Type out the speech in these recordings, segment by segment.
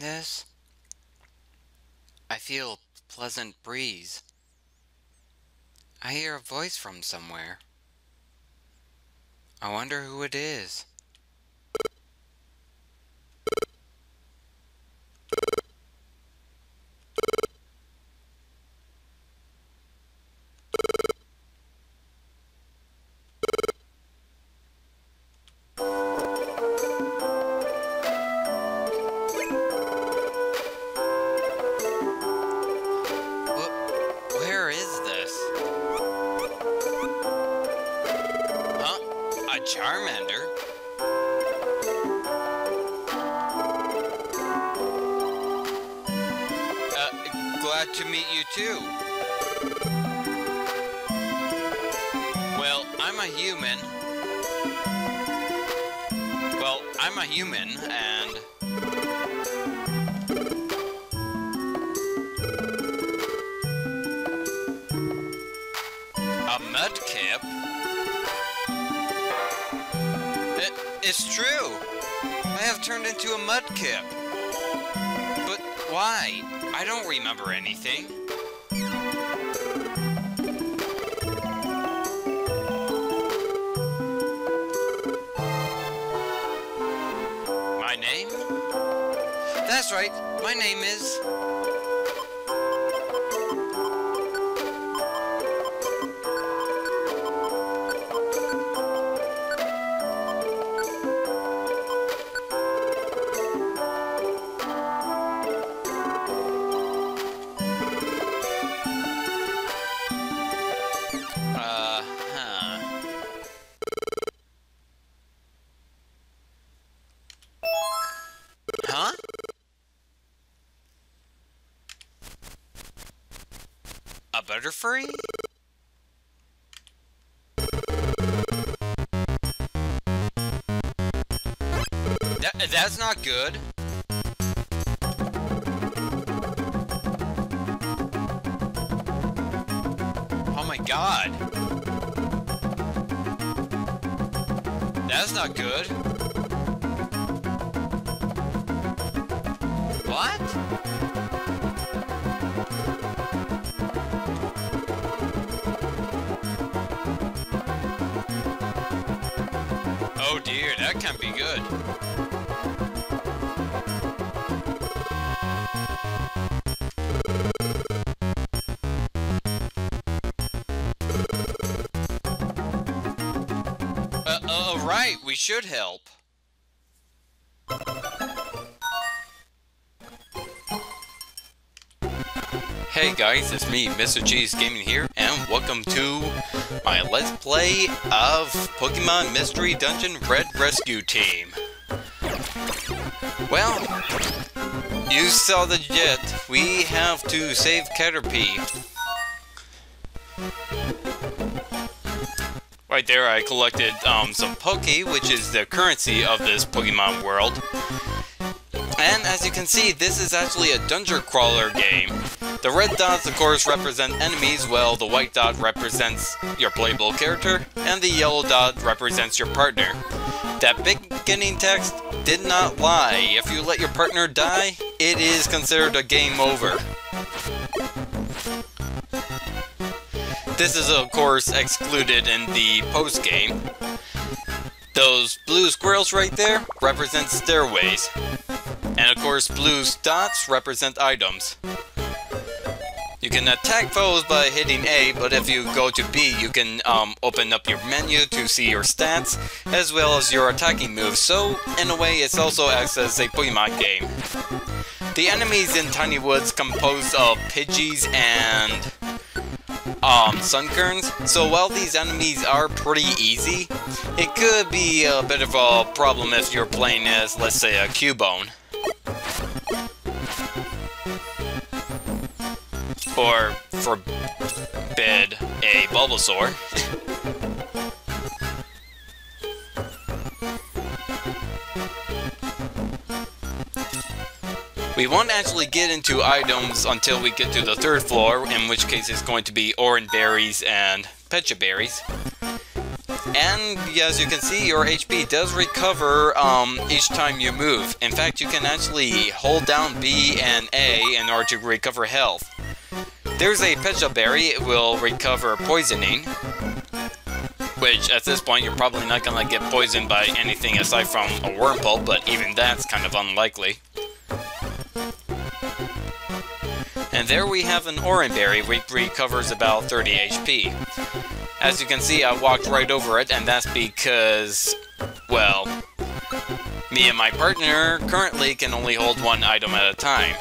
this? I feel a pleasant breeze. I hear a voice from somewhere. I wonder who it is. Where is this? Huh? A Charmander? Glad to meet you too. Well, I'm a human. And a Mudkip? It's true! I have turned into a Mudkip. But why? I don't remember anything. My name? That's right, my name is... Huh? A Butterfree? That's not good. Oh my god. That's not good. What? Oh dear, that can't be good. Right, we should help. Hey guys, it's me, Mr. G's Gaming here, and welcome to my Let's Play of Pokemon Mystery Dungeon Red Rescue Team. Well, you saw the jet. We have to save Caterpie. Right there, I collected some Poke, which is the currency of this Pokemon world. And as you can see, this is actually a dungeon crawler game. The red dots, of course, represent enemies, while the white dot represents your playable character, and the yellow dot represents your partner. That beginning text did not lie. If you let your partner die, it is considered a game over. This is, of course, excluded in the post-game. Those blue squirrels right there represent stairways. And of course, blue dots represent items. You can attack foes by hitting A, but if you go to B, you can open up your menu to see your stats, as well as your attacking moves, so in a way it also acts as a Pokemon game. The enemies in Tiny Woods composed of Pidgeys and Sunkerns, so while these enemies are pretty easy, it could be a bit of a problem if you're playing as, let's say, a Cubone. Or, forbid, a Bulbasaur. We won't actually get into items until we get to the third floor, in which case it's going to be Oran Berries and Pecha Berries. And as you can see, your HP does recover each time you move. In fact, you can actually hold down B and A in order to recover health. There's a Pecha Berry, it will recover poisoning. Which, at this point, you're probably not gonna get poisoned by anything aside from a Wurmple, but even that's kind of unlikely. And there we have an Oranberry, which recovers about 30 HP. As you can see, I walked right over it, and that's because, well, me and my partner currently can only hold one item at a time.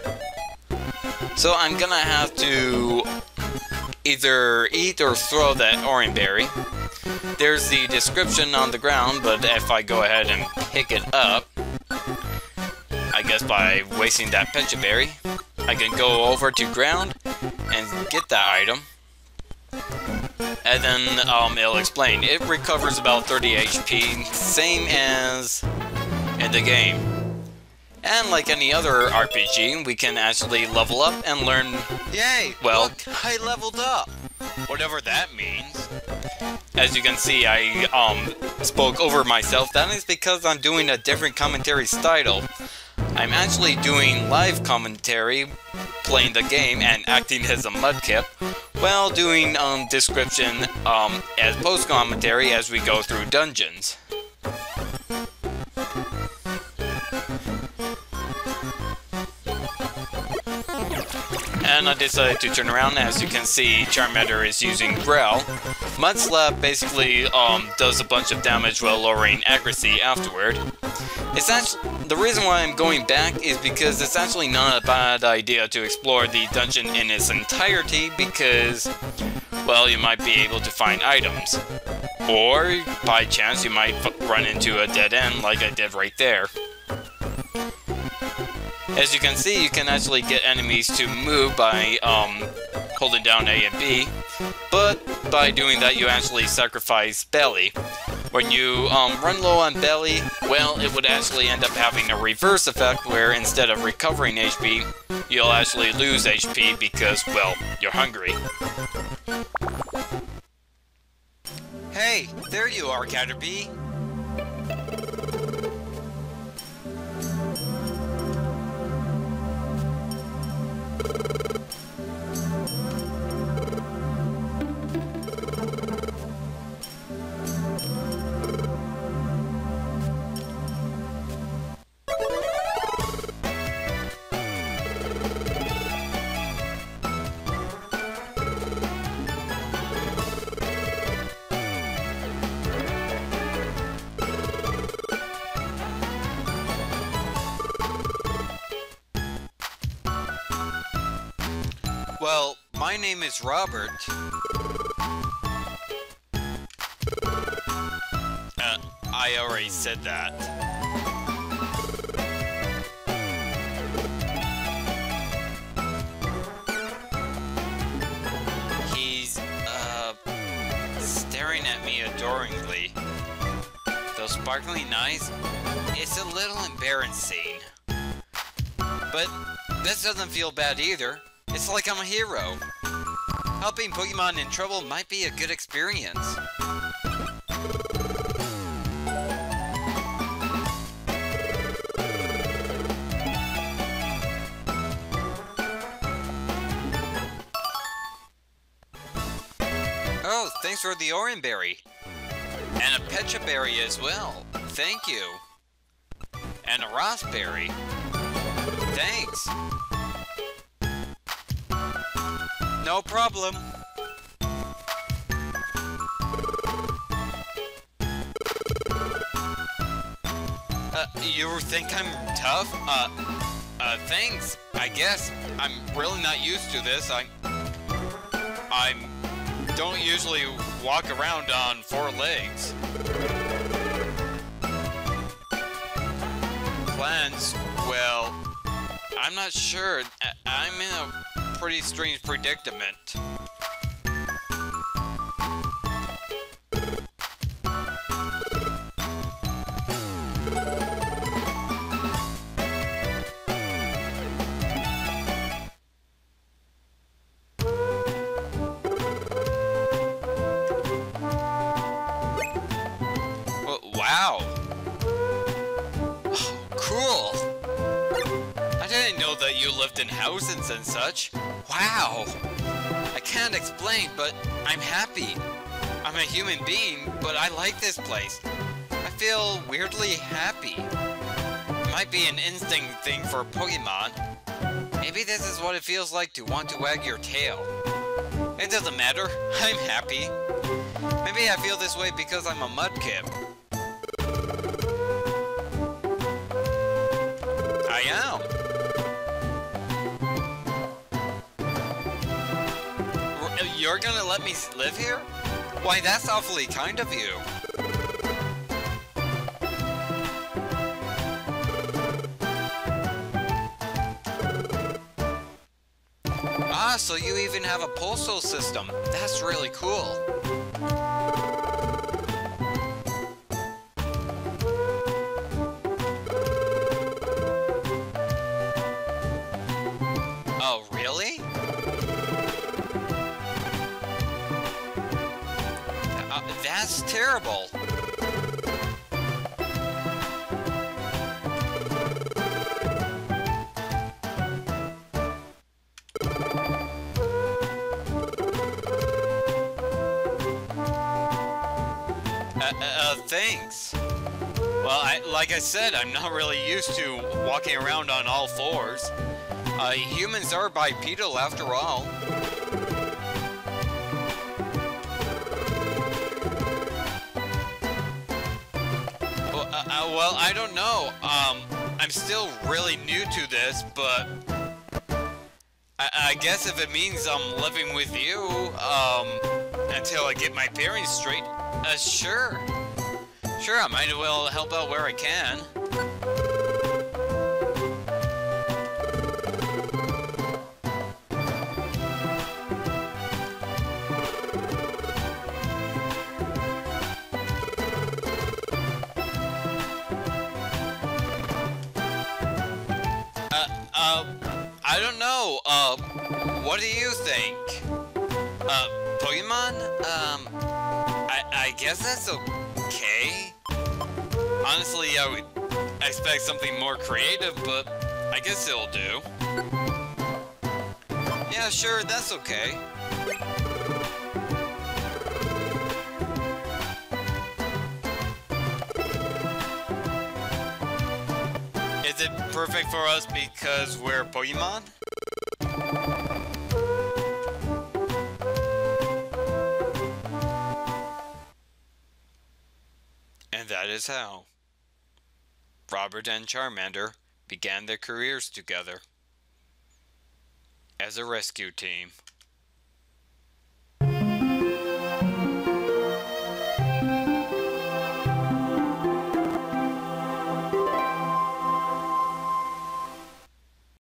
So I'm gonna have to either eat or throw that Oranberry. There's the description on the ground, but if I go ahead and pick it up, I guess by wasting that Pecha Berry, I can go over to ground and get that item. And then it'll explain. It recovers about 30 HP, same as in the game. And like any other RPG, we can actually level up and learn. Yay! Well, look, I leveled up! Whatever that means. As you can see, I spoke over myself. That is because I'm doing a different commentary style. I'm actually doing live commentary, playing the game and acting as a Mudkip, while doing description as post-commentary as we go through dungeons. And I decided to turn around. As you can see, Charmander is using Growl. Mudslap basically does a bunch of damage while lowering accuracy afterward. It's actually, the reason why I'm going back is because it's actually not a bad idea to explore the dungeon in its entirety because, well, you might be able to find items. Or, by chance, you might run into a dead end like I did right there. As you can see, you can actually get enemies to move by holding down A and B, but by doing that you actually sacrifice Belly. When you run low on Belly, well, it would actually end up having a reverse effect where instead of recovering HP, you'll actually lose HP because, well, you're hungry. Hey, there you are, Caterpie! Well, my name is Robert. I already said that. He's, staring at me adoringly. Those sparkling eyes, it's a little embarrassing. But this doesn't feel bad either. It's like I'm a hero. Helping Pokemon in trouble might be a good experience. Oh, thanks for the Oranberry. And a Pecha Berry as well. Thank you. And a Raspberry. Thanks. No problem. You think I'm tough? Thanks, I guess. I'm really not used to this. I don't usually walk around on 4 legs. Plans? Well, I'm not sure. I'm in a pretty strange predicament. wow. Oh, cool. I didn't know that you lived in houses and such. Wow. I can't explain, but I'm happy. I'm a human being, but I like this place. I feel weirdly happy. It might be an instinct thing for Pokemon. Maybe this is what it feels like to want to wag your tail. It doesn't matter. I'm happy. Maybe I feel this way because I'm a Mudkip. I am. You're gonna let me live here? Why, that's awfully kind of you. Ah, so you even have a postal system. That's really cool. Oh, really? That's terrible. Thanks. Well, like I said, I'm not really used to walking around on all fours. Humans are bipedal after all. Well, I don't know. I'm still really new to this, but I guess if it means I'm living with you, until I get my bearings straight, sure. Sure, I might as well help out where I can. I don't know, what do you think? Pokemon? I guess that's okay. Honestly, I would expect something more creative, but I guess it'll do. Yeah, sure, that's okay. Is it perfect for us because we're Pokemon? And that is how Robert and Charmander began their careers together as a rescue team.